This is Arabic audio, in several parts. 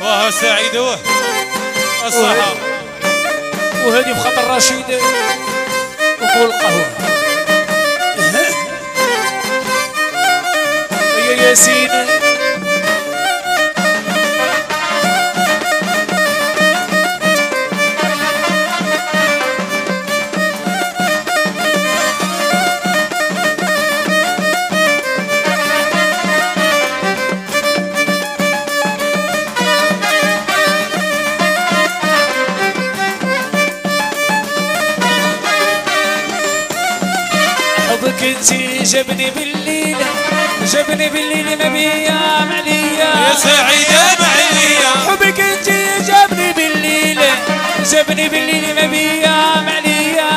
واه سعيد الصحة وهذه بخطر رشيد وقول قهوة يا ياسين كنتي جبني بالليل ما بيام عليا يا سعيدة معليا حبك انتي جبني بالليل ما بيام عليا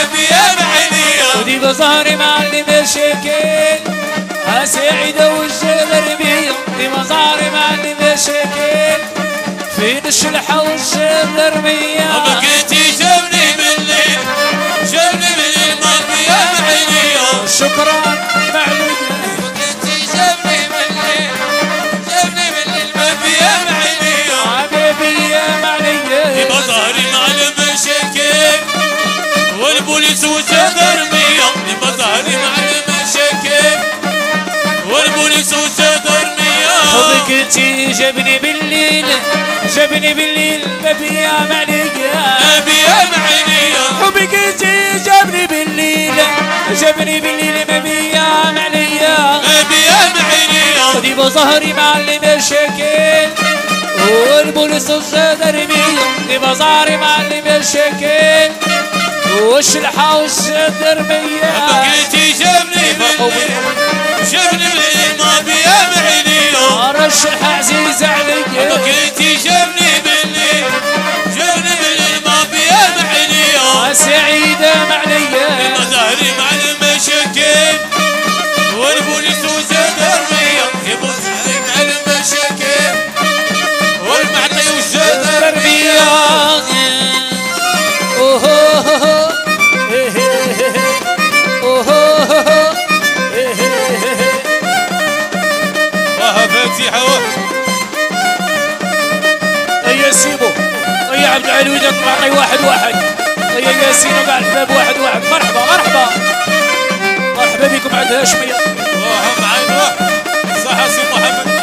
ودي بظهري معلم الشكل ها سعيدة والشغل بيا دي بظهري معلم الشكل فين الشلحة والشغل رمية حبك انتي جبني بالليل ما بيام عليا شكرا معلم وكنتي جبني بالليل ما بيام عليا حبيبي يا معلم بظهري معلم الشكل والبوليس وجدرمية بظهري معلم الشكل والبوليس وجدرمية حبك انتي جبني بالليل ما بيام عليا حبك انتي جبني بالليل ما بيام عليا ودي بظهري معلم الشكل والبوليس الجدرمية دي بظهري معلم الشكل والشلحة والجدرمية حبك انتي جبني بالليل ما بيام عليا الشلحة عزيز عليا حبك انتي جبني بالليل ما بيام عليا سعيدة معليا بظهري معلم الشكل والبوليس وجدرمية بظهري معلم الشكل والمعطي والجدرمية واه فاتحة يا سيبو يا عبد العلي ودك معطي واحد يا ياسين وقع الباب واحد مرحبا بكم عند هاشمية وهم عينوه صح سي محمد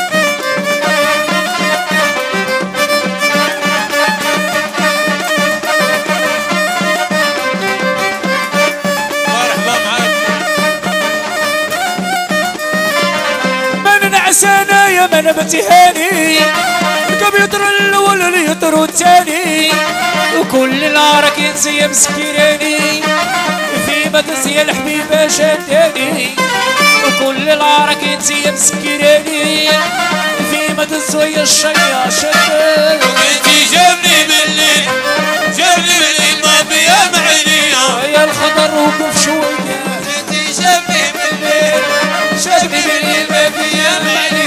مرحبا معاك من نعسانا يا من بتهاني الكمبيوتر الاول اليطر الثاني وكل العرك ينسي مسكيراني في مدرسي الحبيبة شداني وكل العرك ينسي مسكيراني في مدرسي الشيا شداني وكنتي جبني بالليل ما بيام عليا يا الخضر وقف شوية كنتي جبني بالليل ما بيام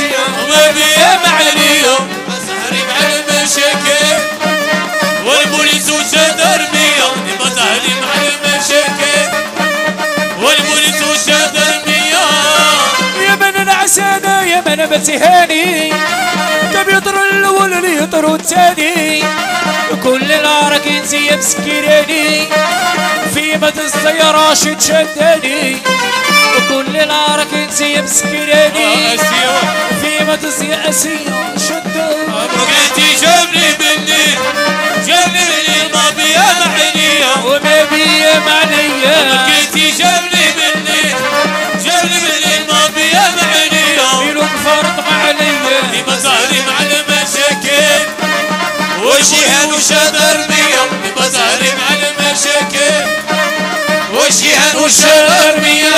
عليا بظهري معلم الشكل والبوليس وجدرمية بظهري معلم الشكل والبوليس وجدرمية يا من نعسانا يا من بتهاني كمبيوتر الاول اليطر الثاني كل العرك ينسي مسكيراني في مد السيارة شداني وكل العرك ينسي مسكيراني في مد السياسية شداني وكنتي جبني بالليل ما بيام عليا وما بيام عليا وكنتي جبني بالليل ما بيام عليا يلوم فرط عليا بظهري معلم الشكل وشيهان وشدرمية بظهري معلم الشكل وشيهان وشدرمية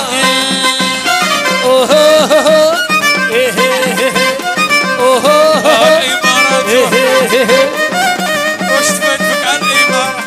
وش تفكفك عن الإمارة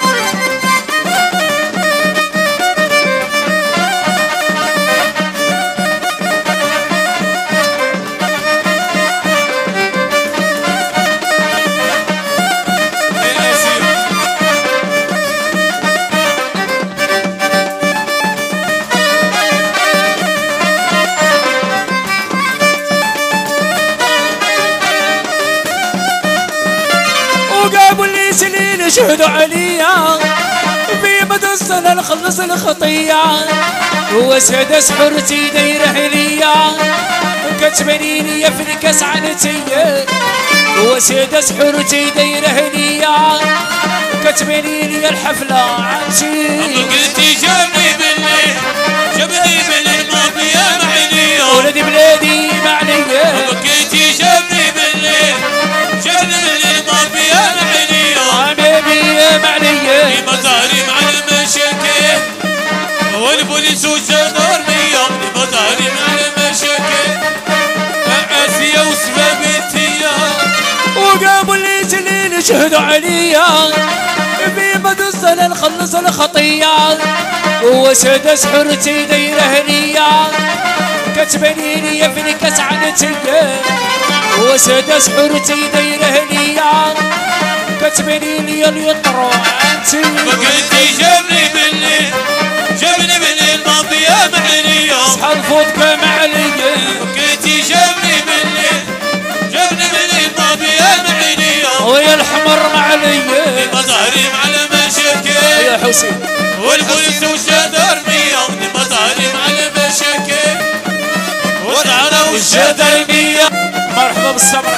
شهدوا عليا في مدى السنة نخلص الخطية وسادس حرتي دايره ليا كتبني ليا في الكاس عنتي وسادس حرتي دايره ليا كتبني ليا الحفلة عنتي قلتي جابني بالليل جابني بالليل ما بيا معليا ولدي بلادي معنية بكيتي جابني بالليل جابني بالليل ما بيا معليا حبيبي معنية في مزاري مع المشاكل والبوليس والجدارمية في مزاري مع المشاكل آسيا وسبابتية وقاموا اللي جليل شهدوا عليا في مدى السنة نخلص الخطية وسادس حرتي دايره ليا كتبني ليا في الكاس عنتي وسادس حرتي دايره ليا كتبني ليا اليطرو عنتي بقيتي جابني بالليل جابني بالليل ما بيا معليا صحى الفوضى معليا بقيتي جابني بالليل جابني بالليل ما بيا معليا ويا الحمر معليا مظاهري مع المشاكل يا حسين والبوليس والجدارمية مظاهري مع المشاكل والعرا والجدارمية مرحبا بالصبر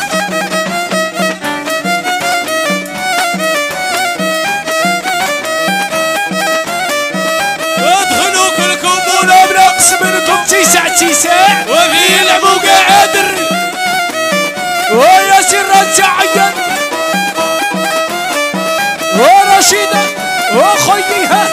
ادخلوا كلكم ولا بنقص منكم تسع وفي يلعبوا قادر ويا سر تعين ورشيدة وخيها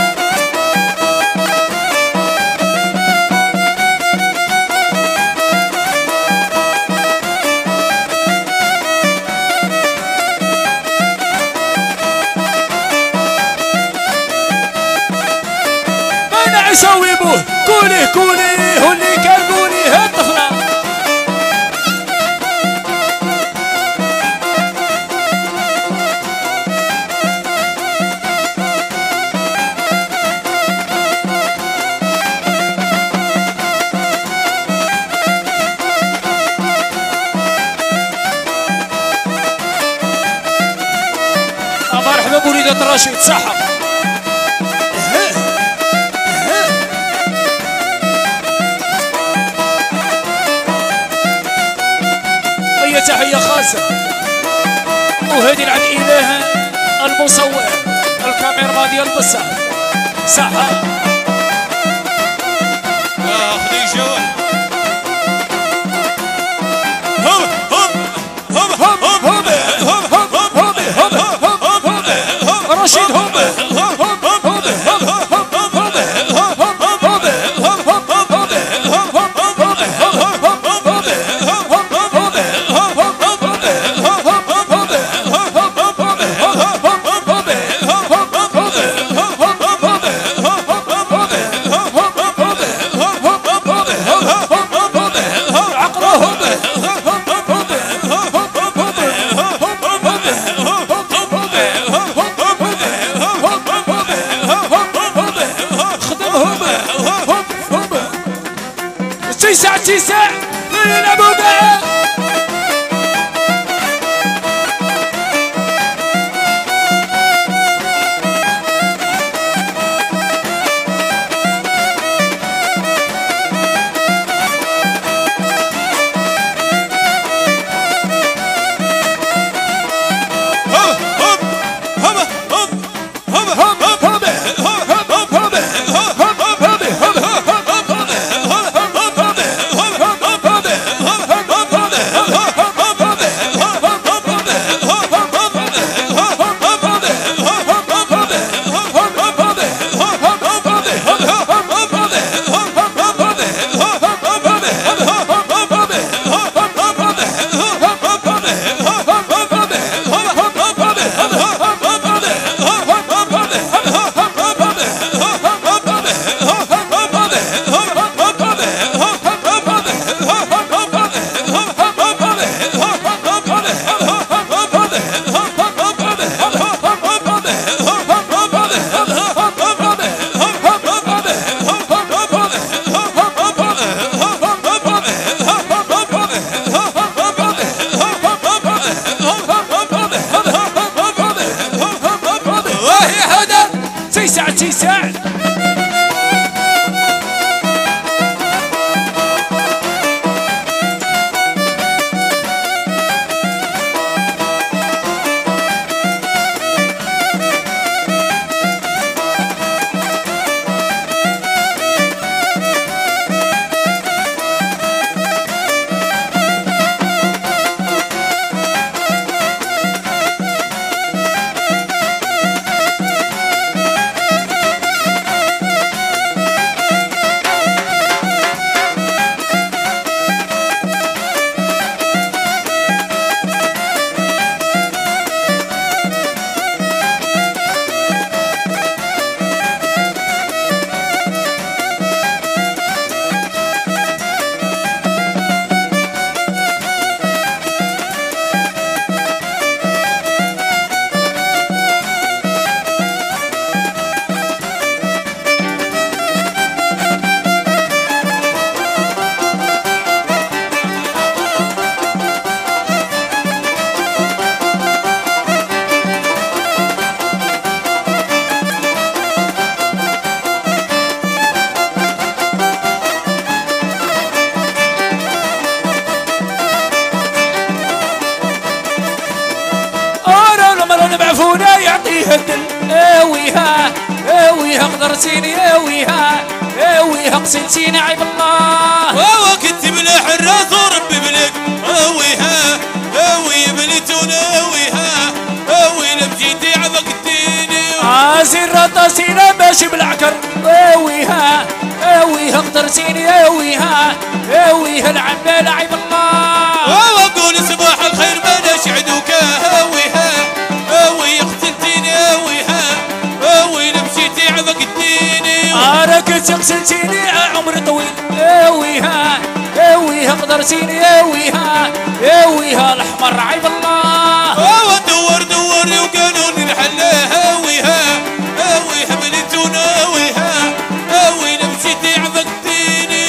ما نعسوي بوه كولي هو اللي كان قولي هالطفلة مرحبا بوليدة رشيد صحة هي تحية خاصة وهذه العد إله المصور الكاميرا ديال البصار صحة خديجة رشيد هم عرفونا يعطيها الدل اويها اويها قدرتيني اويها اويها قسمتيني عيب الله واوا كنت بلا حراس وربي بلك اويها اوي بليتون اويها اوي لمجيتي عبك الديني عازر رطاسينا ماشي بالعكر اويها اويها قدرتيني اويها اويها العمال عيب الله واوا قول صباح الخير ما نشعدوك اويها اوي قتلتيني اويها اوي لمشيتي عبك الديني انا كنت قتلتيني عمر طويل اويها اويها قدرتيني اويها اويها الاحمر عيب الله واوا دور دوري وقانون الحل اويها اويها بليتون اويها اوي لمشيتي عبك الديني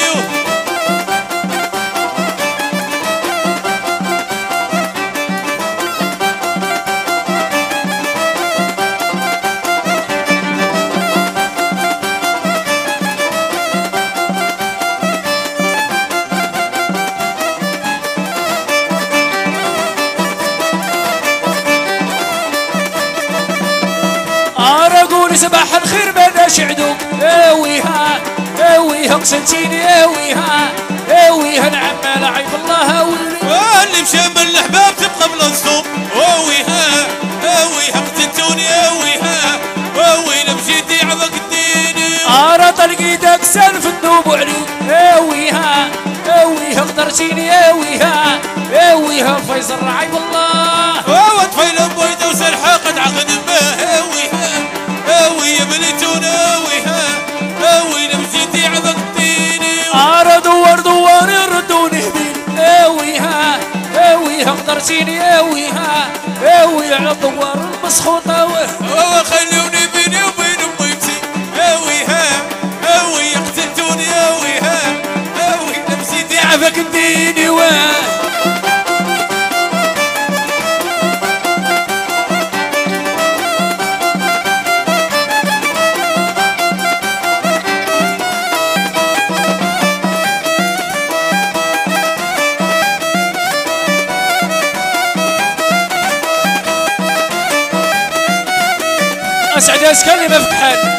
اقول صباح الخير بلاش عدوك اويها اويها قسمتيني اويها اويها العمال عيب الله اويلي اللي مشى من الاحباب تبقى بلا صوب اويها اويها قتلتوني اويها اوي لمشيتي عبك الديني ارى طلق ايدك سالف الذوب وعليك اويها اويها قدرتيني اويها اويها فيصل عيب الله واوا طفيله بويده وسلحه قد عقد به اويها اوي بليتون اويها اوي لمشيتي عبك الديني ارى دوار دوار يردوني هبيل اويها اويها قدرتيني اويها اويها على الدوار المسخوطه واوا خلوني بيني وبين بيتي اويها اوي قتلتوني اويها اوي لمشيتي عفك الديني اسعد اسكني ما في حال